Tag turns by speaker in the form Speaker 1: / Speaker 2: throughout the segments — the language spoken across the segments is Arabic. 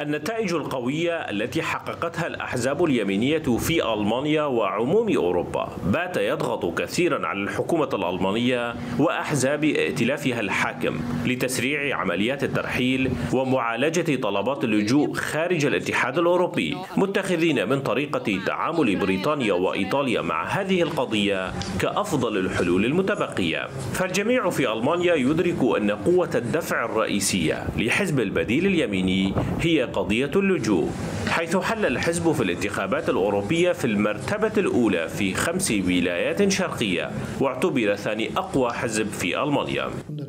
Speaker 1: النتائج القوية التي حققتها الأحزاب اليمينية في ألمانيا وعموم أوروبا بات يضغط كثيرا على الحكومة الألمانية وأحزاب ائتلافها الحاكم لتسريع عمليات الترحيل ومعالجة طلبات اللجوء خارج الاتحاد الأوروبي، متخذين من طريقة تعامل بريطانيا وإيطاليا مع هذه القضية كأفضل الحلول المتبقية. فالجميع في ألمانيا يدرك أن قوة الدفع الرئيسية لحزب البديل اليميني هي قضية اللجوء، حيث حل الحزب في الانتخابات الأوروبية في المرتبة الأولى في 5 ولايات شرقية، واعتبر ثاني أقوى حزب في ألمانيا.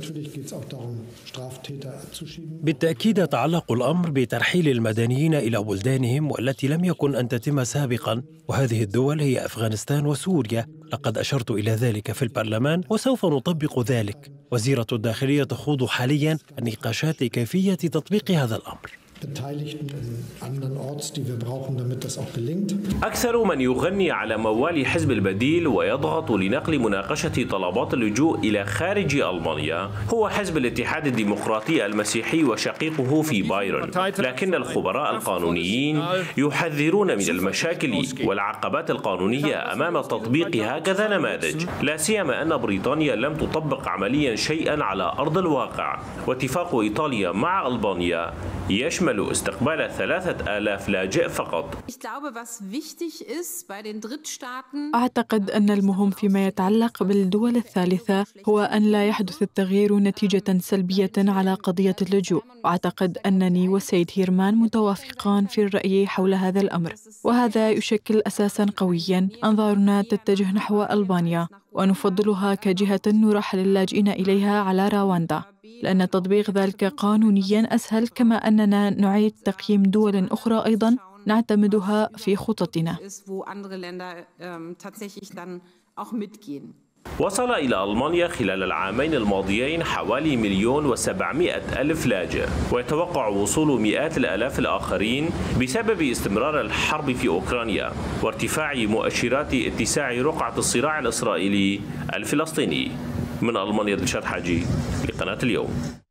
Speaker 2: بالتأكيد يتعلق الأمر بترحيل المدنيين إلى بلدانهم والتي لم يكن أن تتم سابقا، وهذه الدول هي أفغانستان وسوريا. لقد أشرت إلى ذلك في البرلمان وسوف نطبق ذلك. وزيرة الداخلية تخوض حاليا النقاشات كيفية تطبيق هذا الأمر.
Speaker 1: أكثر من يغني على موال حزب البديل ويضغط لنقل مناقشة طلبات اللجوء إلى خارج ألمانيا هو حزب الاتحاد الديمقراطي المسيحي وشقيقه في بايرن، لكن الخبراء القانونيين يحذرون من المشاكل والعقبات القانونية أمام تطبيق هكذا نماذج، لا سيما أن بريطانيا لم تطبق عمليا شيئا على أرض الواقع. واتفاق إيطاليا مع ألبانيا يشمل استقبال 3000 لاجئ فقط.
Speaker 3: أعتقد أن المهم فيما يتعلق بالدول الثالثة هو أن لا يحدث التغيير نتيجة سلبية على قضية اللجوء. أعتقد أنني والسيد هيرمان متوافقان في الرأي حول هذا الأمر، وهذا يشكل أساسا قويا. أنظارنا تتجه نحو ألبانيا ونفضلها كجهة نرحل اللاجئين إليها على رواندا، لأن تطبيق ذلك قانونيا أسهل، كما أننا نعيد تقييم دول أخرى أيضا نعتمدها في خططنا.
Speaker 1: وصل إلى ألمانيا خلال العامين الماضيين حوالي 1,700,000 لاجئ، ويتوقع وصول مئات الآلاف الآخرين بسبب استمرار الحرب في أوكرانيا وارتفاع مؤشرات اتساع رقعة الصراع الإسرائيلي الفلسطيني. من ألمانيا دلشاد حاجي لقناة اليوم.